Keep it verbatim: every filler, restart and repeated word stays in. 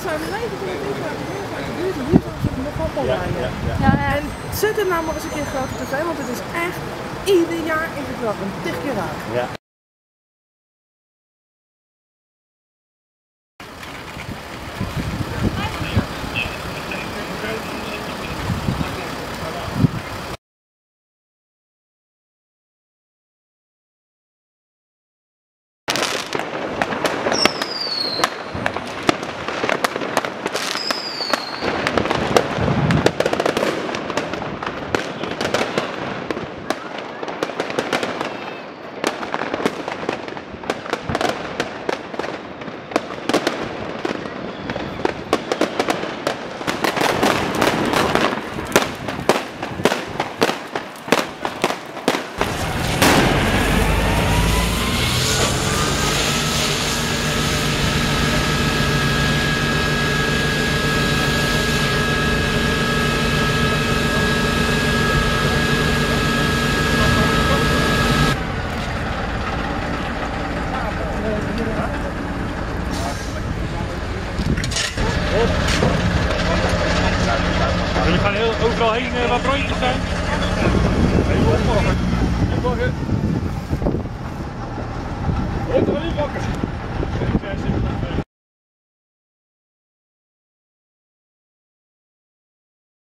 zijn negenentwintig graden in de buurt. Hier zijn ze nog wel oprijden. Ja, ja, ja. Ja, en zet het nou maar eens een keer groot op tv, want het is echt ieder jaar is het wel een tig keer raak. Ja. Jullie gaan heel, overal heen uh, waar brandjes zijn. Even opvolgen.